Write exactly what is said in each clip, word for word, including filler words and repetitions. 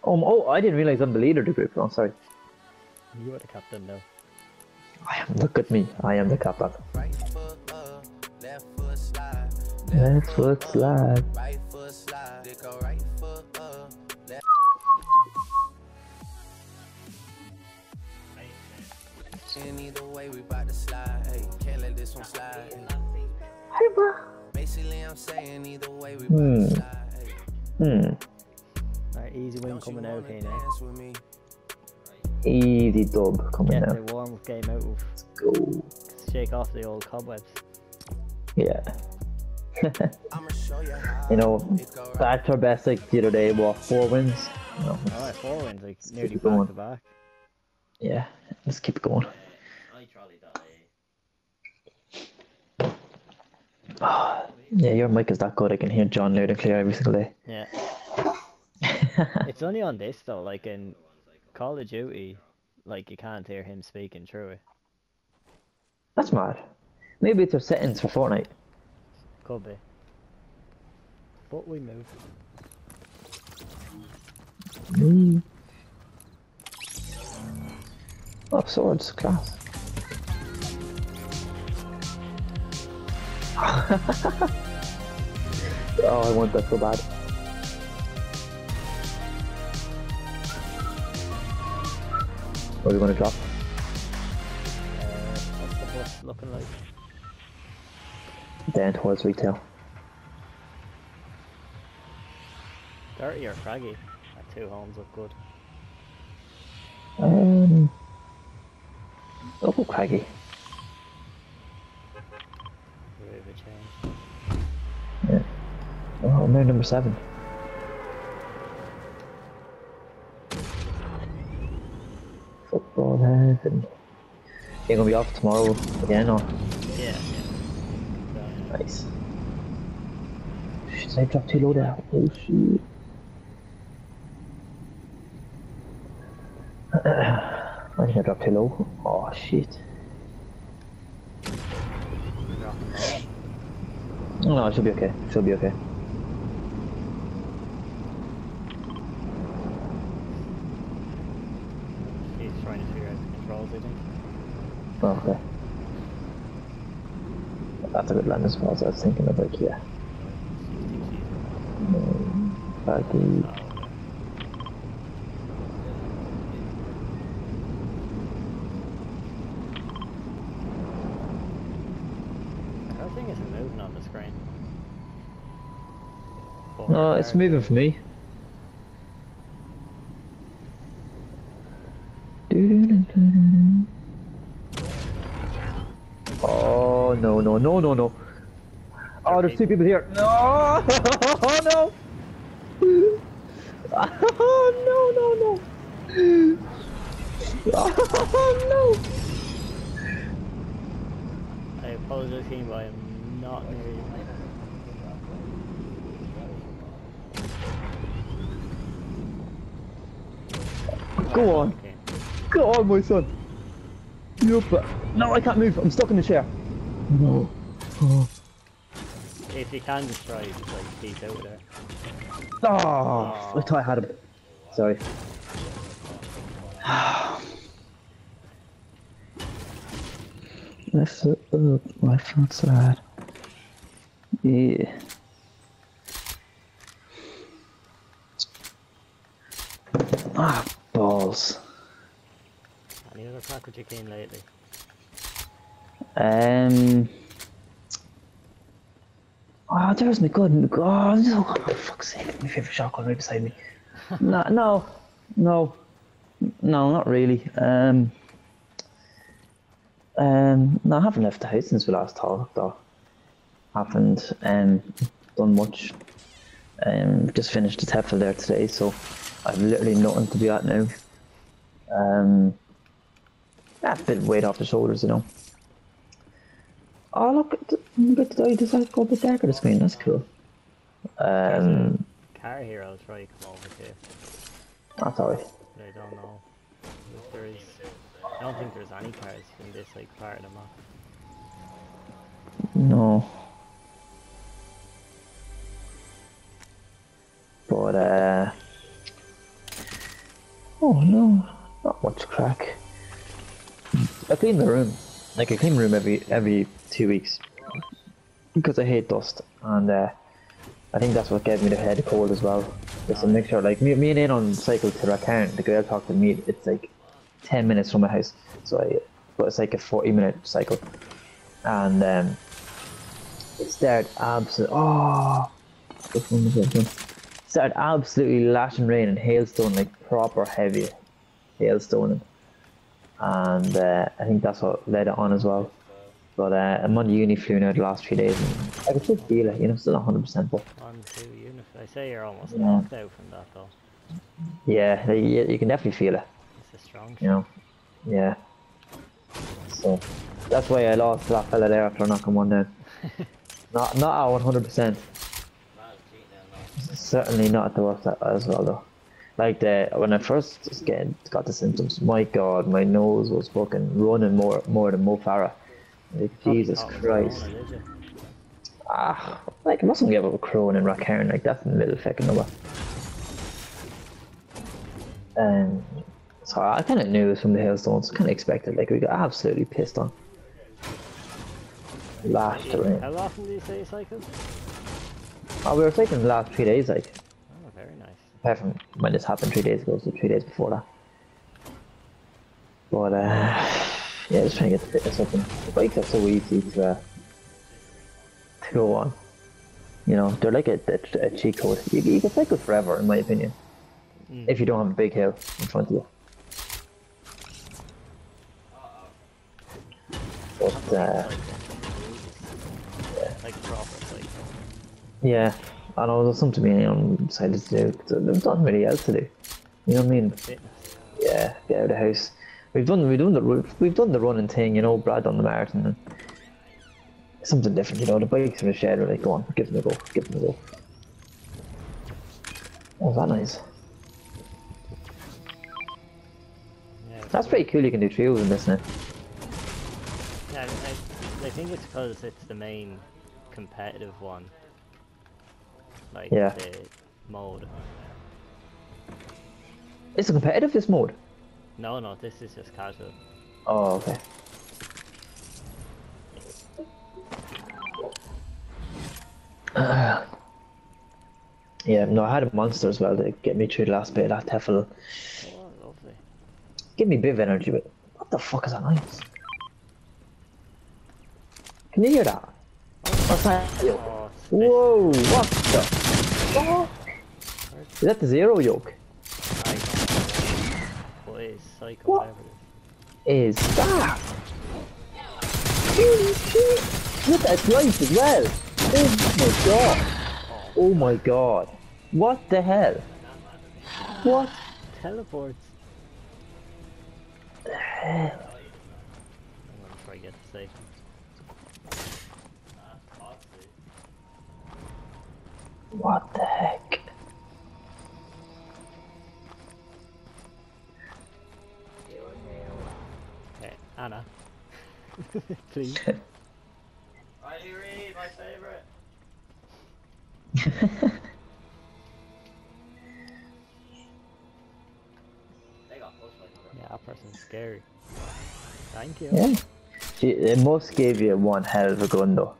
Oh, oh, I didn't realize I'm the leader of the group. Oh, sorry. You are the captain now. I am. Look at me. I am the captain. Right foot up, left foot slide. Left foot slide. Right foot slide. They go right foot up, left. And either way, we bout to slide. Hey, can't let this one slide. Hey, bro. Basically, I'm saying either way, we Hmm. bout to slide. Hey, Hmm. Alright, easy win don't you coming out wanna here now. dance with me? Easy dub coming Get now. the warm up game out of. Go. Shake off the old cobwebs. Yeah. I'ma show you how. You know, It go right. back to our best like the other day. What, four wins? No. Alright, four wins, like nearly keep back going. to back. Yeah. Let's keep it going. Oh, yeah, your mic is that good. I can hear John loud and clear every single day. Yeah. It's only on this though, like in Call of Duty, like you can't hear him speaking through it. That's mad. Maybe it's their settings for Fortnite. Could be. But we move. Mm. Oh, swords, class. Oh, I want that so bad. What are we going to drop? Uh, what's the bus looking like? Down towards retail. Dirty or craggy? Our two homes look good. Um, oh, craggy. A bit of a change. Yeah. Oh, no, number seven. Football heaven. You're gonna be off tomorrow again, or? Yeah, yeah. Nice. Shit, I dropped too low there. Oh shit. I think I dropped too low. Oh shit. No, it should be okay. It should be okay. He's trying to figure out the controls, I think. Oh, okay. That's a good landing spot, so I was thinking about, yeah. Baggy. How thing isn't moving on the screen? No, it's moving for me. Oh no no no no no! Oh, there's two people here. No! Oh no! Oh no no no! Oh no! I apologize, team, but I am not near you. Go on! Okay. Go on, my son! Yup! No, I can't move. I'm stuck in the chair. No. Oh. If you can just try, just like peace out there. Oh, I thought I had him. Sorry. Lift it up, my front side. Yeah. Ah, balls. Any other crack with your cane lately? Um. Oh, there's my gun. Oh, no. Oh, for fuck's sake. My favourite shotgun right beside me. no, no, no, no, not really. Um, um, no, I haven't left the house since we last talked, though. Haven't um, done much. Um, just finished the TEFL there today, so I've literally nothing to be at now. Um, yeah, a bit of weight off the shoulders, you know. Oh, look at the, look at the, I decided to go a bit darker the screen, that's cool. Um, Car here, I'll try to come over to you. That's alright. But I don't know if there is. I don't think there's any cars in this like part of the map. No. But, uh, Oh no, not much crack. I clean the room. Like I clean the room every every two weeks because I hate dust, and uh, I think that's what gave me the head cold as well. Just to make sure, like me, me and Anon cycle to Rakan. The girl talked to me. It's like ten minutes from my house, so I, but it's like a forty minute cycle, and um, it started absolutely. Oh, which one was it? It started absolutely lashing rain and hailstone, like proper heavy hailstone, and uh, I think that's what led it on as well. But uh, I'm on uni flu now the last few days, and I can still feel it. You know, still not one hundred percent, but. On to uni. I say you're almost Yeah. knocked out from that though. Yeah, you, you can definitely feel it. It's a strong. You know, yeah. So that's why I lost that fella there after knocking one down. not not at one hundred percent. Certainly not at the worst as well though. Like the when I first just get, got the symptoms, my God, my nose was fucking running more more than Mo Farah. Like, Jesus Christ. Corona, did you? Ah, like I mustn't give up a crone and Rakan, like that's in the middle fucking number. Um, so I kind of knew it was from the hailstones, kind of expected. Like we got absolutely pissed on. Lashed the rain. How often do you say you cycle? Oh, we were cycling the last three days, like. Oh, very nice. Apart from when this happened three days ago, so three days before that. But uh, yeah, just trying to get the fitness up. And the bikes are so easy to uh, to go on. You know, they're like a, a, a cheat code. You, you can cycle forever, in my opinion. Mm. If you don't have a big hill in front of you. But, uh, yeah. Like proper cycle. Yeah, I know there's something me on decided to do. There's nothing really else to do. You know what I mean? Fitness. Yeah, get out of the house. We've done we've done the we've done the running thing, you know. Brad done the marathon. And something different, you know. The bikes in the shed are like, go on, give them a go, give them a go. Oh, is that nice? Yeah, That's pretty cool. You can do trios in this now. Yeah, I, I think it's because it's the main competitive one. Like Yeah. the mode. It's a competitive this mode. No, no, this is just casual. Oh, okay. Uh, yeah, no, I had a monster as well to get me through the last bit of that Tefl. Oh, lovely. Give me a bit of energy, but what the fuck is that noise? Can you hear that? What's that? Yo. Oh, it's Whoa, what the fuck? Is that the zero yoke? I don't know. But it is psycho, What? whatever it is. Is that? Holy shit! Look, that's light as well! Oh my god! Oh my god! What the hell? What Teleports. the hell? I'm gonna try to get to safety. What the heck? Okay, Anna. Please. I do read my favourite. Yeah, that person's scary. Thank you. Yeah. She, it must give you one hell of a gun though.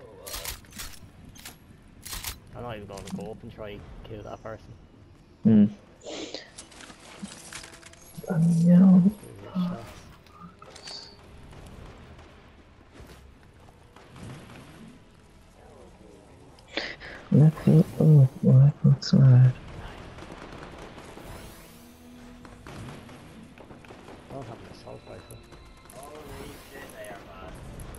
I'm not even going to go up and try kill that person. Hmm. Um, you know. There's your shots. Let's see. Oh, what? What's that? I don't have an assault rifle. Holy shit, they are bad.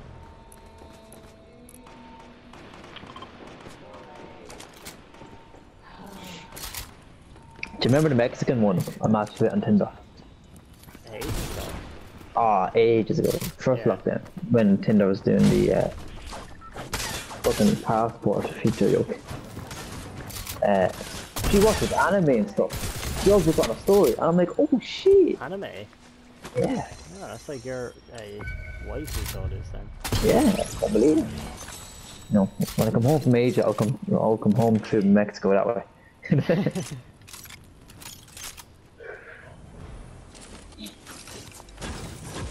Do you remember the Mexican one I matched with on Tinder? Ages ago. Ah, ages ago. First Yeah. lockdown. When Tinder was doing the uh, fucking passport feature yoke. Uh, she watches anime and stuff. She always got on a story, and I'm like, oh shit! Anime? Yeah, Oh, that's like your uh, wifey thought is then. yeah, I believe it. No, when I come home from Asia, I'll come, I'll come home through Mexico that way.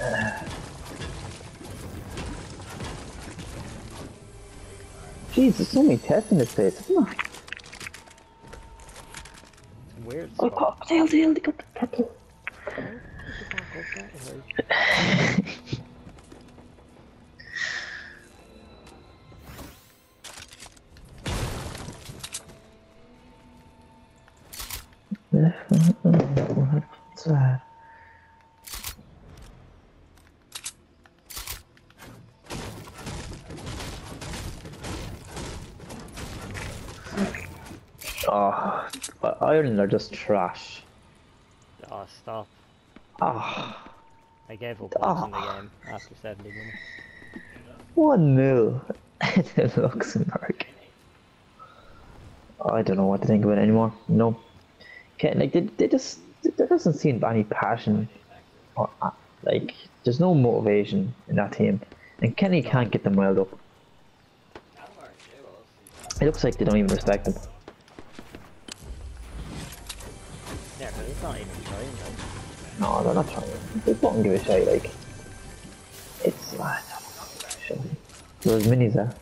Jeez, there's so many tests in this place, isn't there? It's weird Oh, spot. oh, Dale, Dale, they got the purple. What's that? Oh, Ireland are just trash. Oh, stop. Ah, I gave up Oh. watching the game after seventy minutes. one nil to Luxembourg. I don't know what to think about it anymore. No, can't, like they, they just there doesn't seem any passion, or uh, like there's no motivation in that team, and Kenny can't get them riled up. It looks like they don't even respect him. Yeah, but he's not even trying, like. No, they're not trying. They don't give a shit. Like it's uh, shit. There's minis there.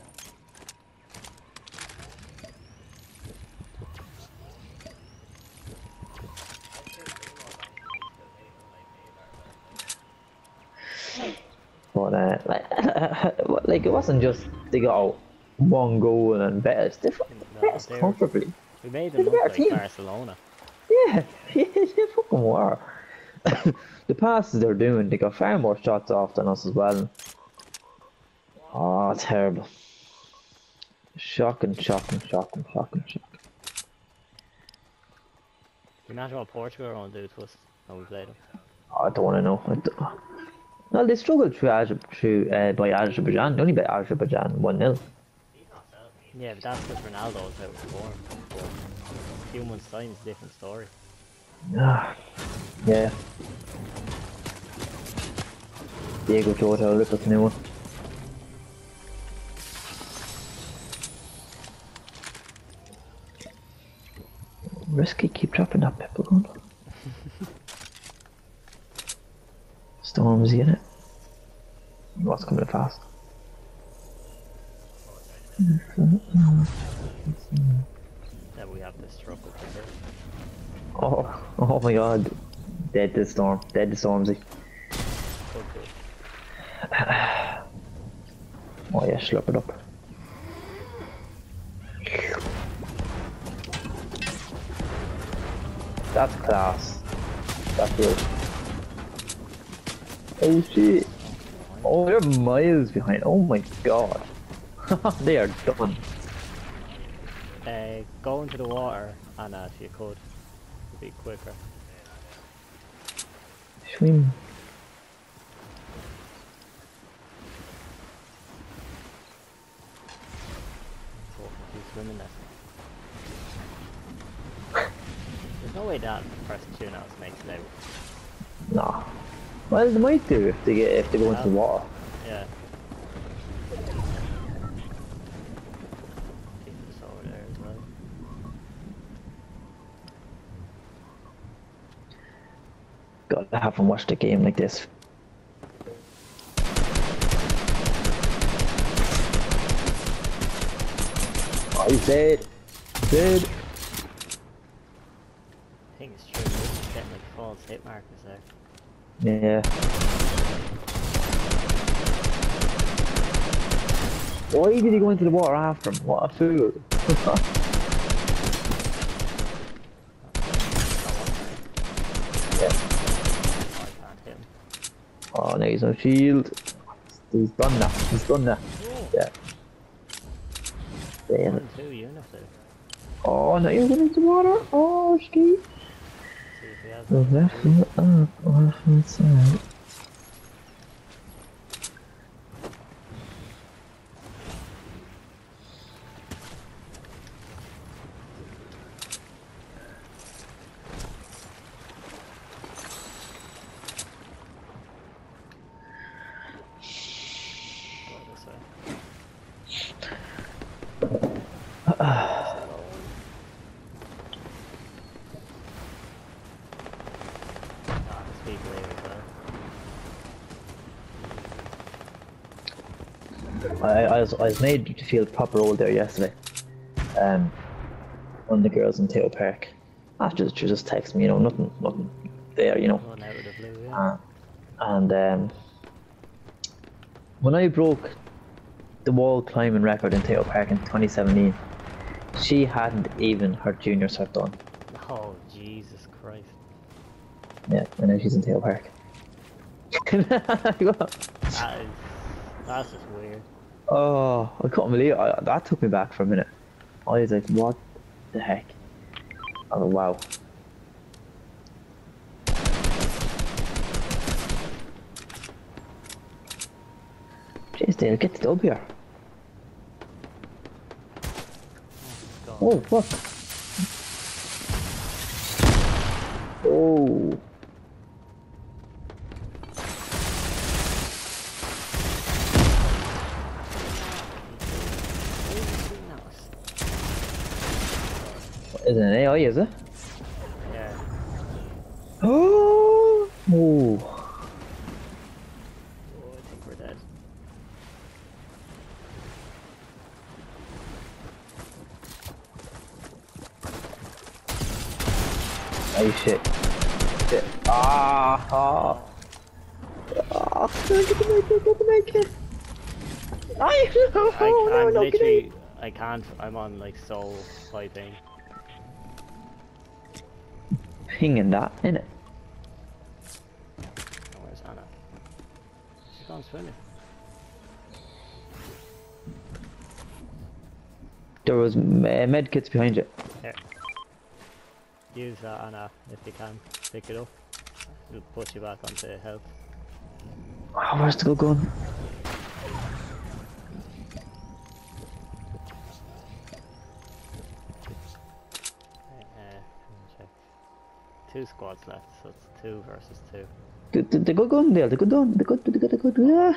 But uh, like, like it wasn't just they got one goal and better. They fucking No, pressed they were- comfortably. We made They're them the look better like team. Barcelona. Yeah, yeah, they fucking were. The passes they're doing, they got far more shots off than us as well. Oh, terrible. Shocking, shocking, shocking, shocking, shocking. You imagine what Portugal are going to do to us when we play them. Oh, I don't want to know. I don't... Well, they struggled through, Azer- through uh, by Azerbaijan. They only beat Azerbaijan one nil. Yeah, but that's because Ronaldo's out of form. But a few months' time is a different story. Ah, yeah. Diego Jota will rip us a new one. Risky, keep dropping that pepper gun. Stormzy in it. What's coming fast? That we have this struggle to her. Oh, oh my god. Dead to Storm. Dead to Stormzy. Good, good. Oh yeah, slurp it up. That's class. That's good. Oh shit. Oh, they're miles behind. Oh my god. They are done. Uh, go into the water, Anna, if you could. It'd be quicker. Swim. Go for a few swimming lessons. There's no way that person two now makes it out. Nah. Well, they might do if they get if they go into the water. Yeah. Keep this over there as well. Gotta have them watch the game like this. Oh, he's dead. Dead. I think it's true, we're just getting like false hit markers there. Yeah. Why did he go into the water after him? What a fool. Yeah. I can't hit him. Oh, no, he's no shield. He's done that. He's done that. Yeah. Damn One it. and two units there. Oh, no, you're going into the water. Oh, ski. See if he has The one. left foot up, left foot side. Go this way. Ah, there's people here as well. I, I was I was made to feel proper old there yesterday. Um, one of the girls in Theo Park. After she just texted me, you know, nothing, nothing there, you know. Going out of the blue, yeah. Uh, and um, when I broke the wall climbing record in Theo Park in twenty seventeen, she hadn't even her junior cert done. Oh, Jesus Christ. Yeah, and now she's in Theo Park. That is... That's just weird. Oh, I couldn't believe it. I, that took me back for a minute. I was like, what the heck? Oh, wow. Jeez, Dale, get the dub here. Oh, fuck. Oh. Is it an A I, is it? Yeah. Oh! Oh! Oh, I think we're dead. Oh shit. Shit. Ah! Ah! Ah! Get the mic, get the mic! I no, I, no, I'm no, literally... I can't... I'm on like so high ping. Pinging that, innit? Oh, where's Anna? She's gone swimming. There was uh, med kits behind you. Here. Use that Anna if you can. Pick it up. It'll put you back onto health. Oh, where's the good gun? Two squads left, so it's two versus two. The, the, the good gun, Dale, the good gun, the good, the good, the good, yeah.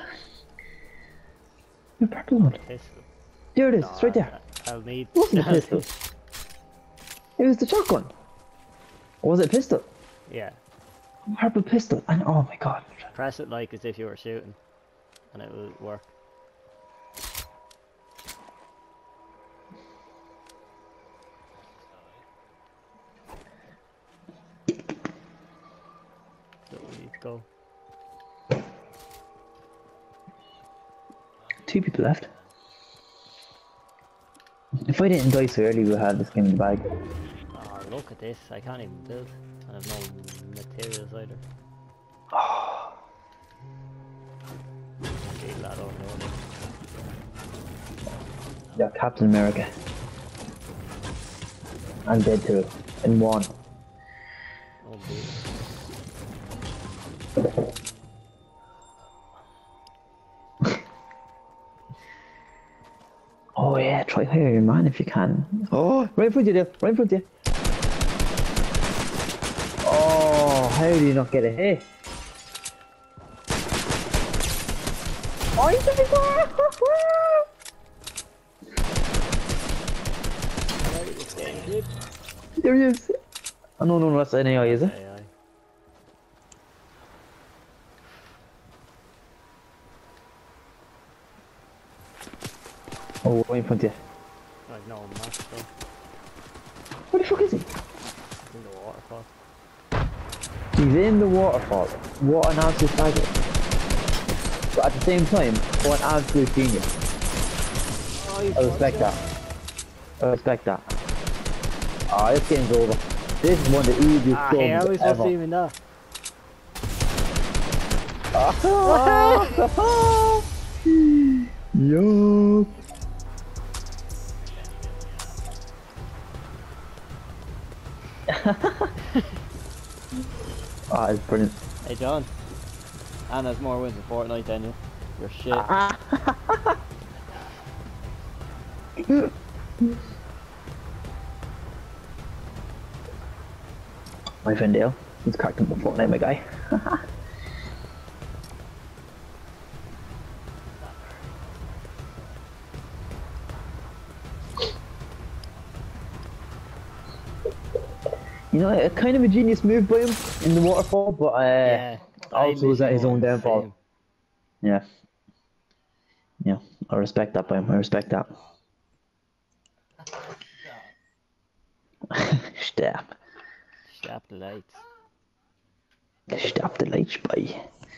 The purple one. Pistol. There it is, No, it's right there. I, I'll need. It wasn't a pistol. It was the shotgun. Or was it a pistol? Yeah. Purple pistol, and oh my god. Press it like as if you were shooting, and it will work. So we need to go. Two people left. If I didn't die so early, we'll have this game in the bag. Oh, look at this! I can't even build. I have no materials either. Oh. Big lad over there. Yeah, Captain America. I'm dead too. In one. Oh, dude. Oh yeah, try higher, man, if you can. Oh, right in front of you, Dale. Right in front of you. Oh, how do you not get a hit? Oh, he's a big There he is. Oh, no, no, no, that's an A I, is it? A I. Oh, right in front of you. I've no match though. Where the fuck is he? In the waterfall. He's in the waterfall. What an absolute faggot. But at the same time, what an absolute genius. Oh, I respect that. I respect that. Ah, this game's over. This is one of the easiest Ah, hey, how games is that ever. even that? Yup. Ah, it's brilliant. Hey John. Anna's more wins in Fortnite than you. You're shit. My friend Dale, he's cracked up with Fortnite, my guy. You know, a kind of a genius move by him in the waterfall, but uh, Yeah. also was at his own downfall. Yeah. Yeah. I respect that, boy. I respect that. Stop. Stop the lights. Stop the lights, boy.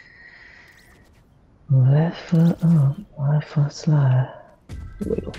Left foot up, right foot slide. Wiggle.